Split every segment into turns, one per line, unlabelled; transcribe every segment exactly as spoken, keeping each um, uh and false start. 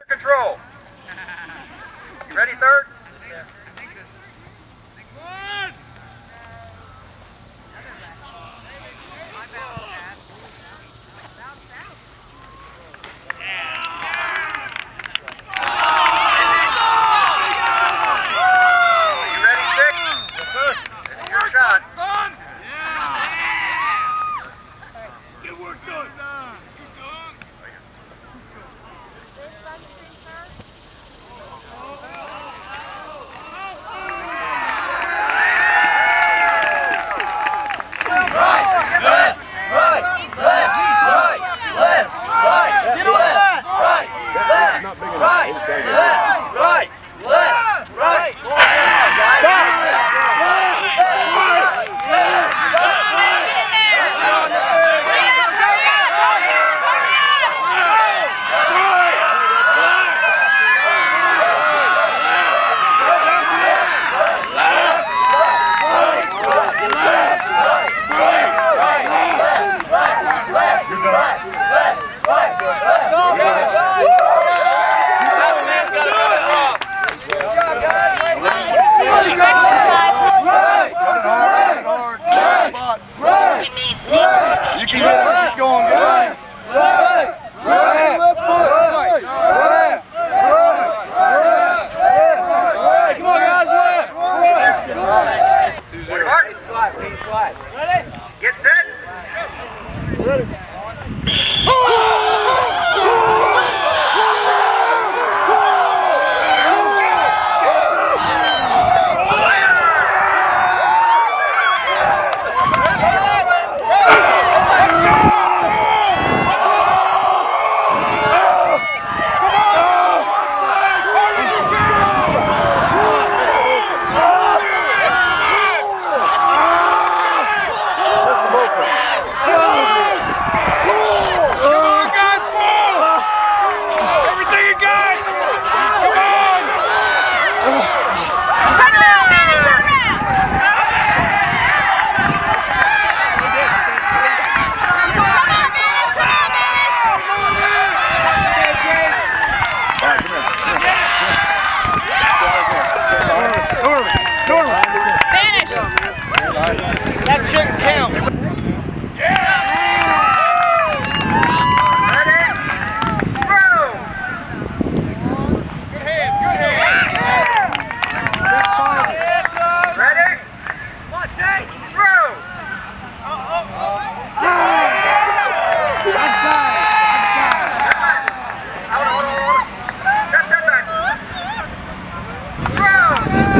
Control. You ready, third? Get set. Ready. That shouldn't count. Yeah! Ready? Throw! Good hands, good hands. Ready? Watch it. Throw! Uh-oh. Outside. Outside. Hold on, hold on, hold on. Step, step back. Throw!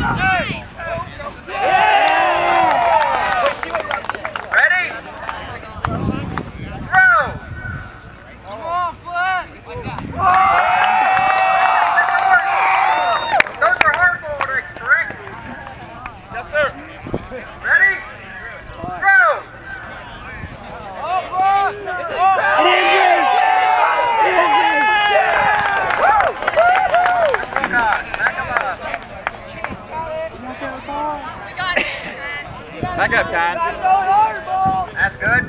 Back up, Con. That's good.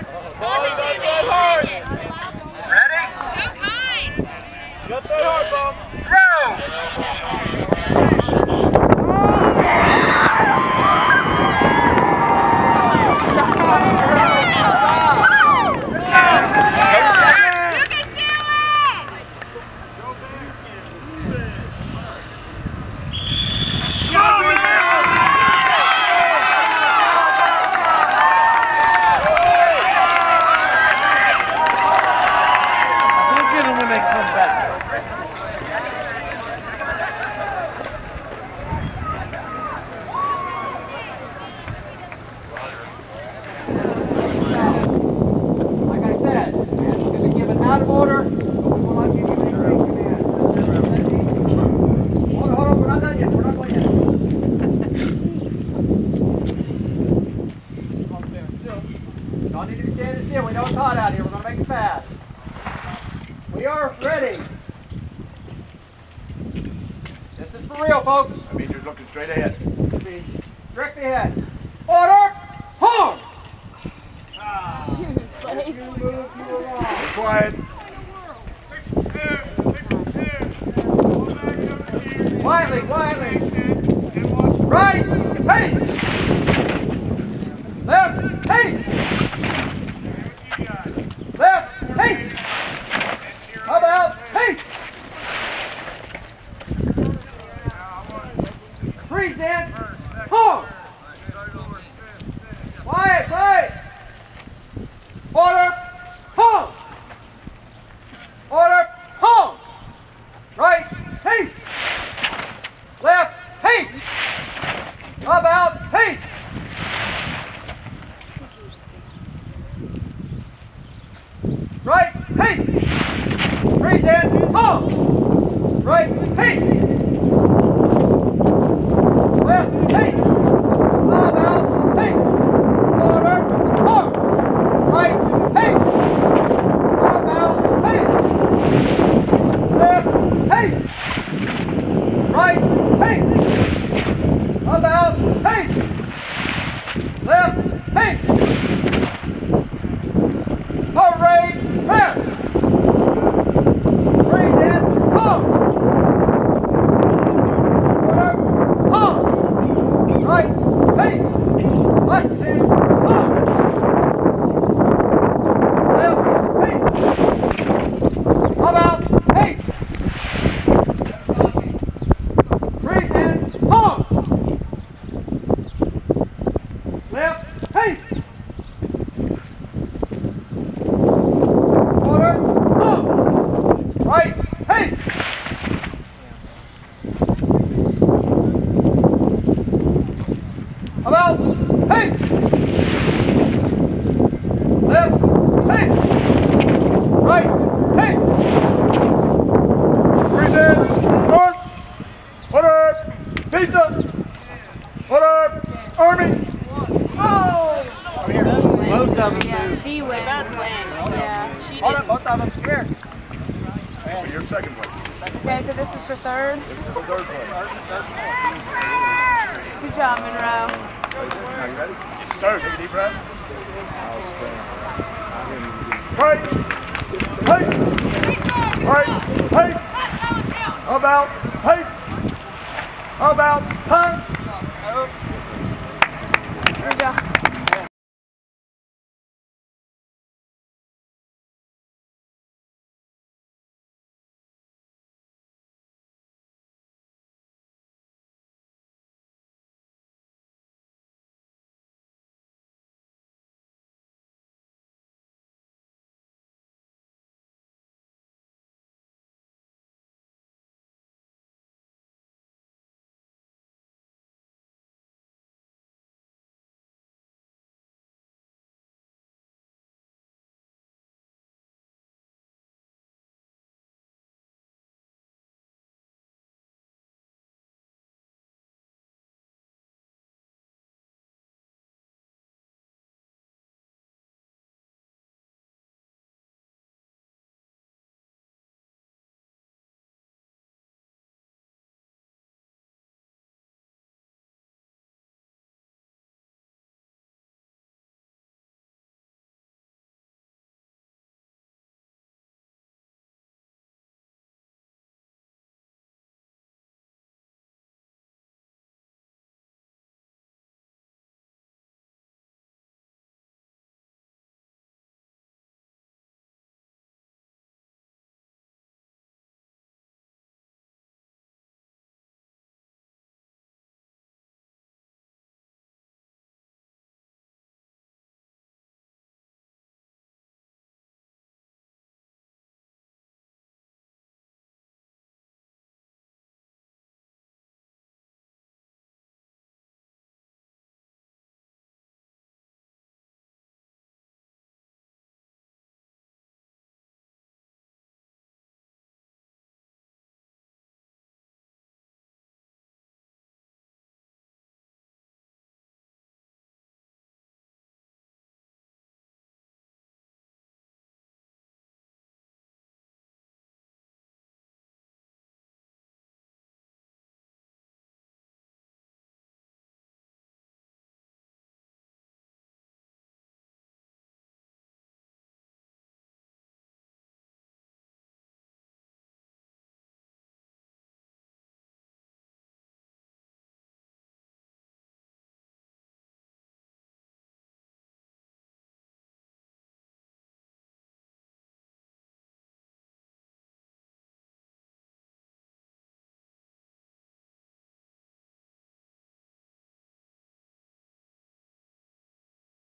Ready? Go hard, Bob. Throw! Out of order, but we will not give you any great command. Hold on, hold on, we're not done yet, we're not going yet. Come on, stand still. Don't need to be standing still, we know it's hot out here, we're going to make it fast. We are ready. This is for real, folks.
That means you're looking straight ahead.
Directly ahead. Order, home!
If you move, you are wrong. Be quiet.
Quietly, quietly. Right, pace. Left, pace. Left, pace. How about pace? Freeze in. Pause. Quiet, quiet. Order, pause. Order, pause. Right, pace. Left, pace. About, pace. Right, pace. Freeze in, pause. Right, pace. Left, pace. About, pace. Order, pause. Right, pace. About, pace. Left, pace. Right, pace. About, pace. Left, pace. Parade, pass. Freeze in, pause. Order, pause. Right, pace. Left, pace, pause. Left, pace. About, pace. Freeze in, pause. Left, pace. Order, pause. Right, pace. About, pace. Left, pace. Right, pace. Freeze in, north. Order, pizza. Order, army.
Most of them yeah, do. She wins. Yeah. She
Hold up, both of them. Here.
Well, you're second place.
Okay, so this is for third.
This is for third place.
Good job, Monroe.
Now you ready? Yes, sir. Take a deep breath. Right. Hey. Right. Hey. About. Hey. About.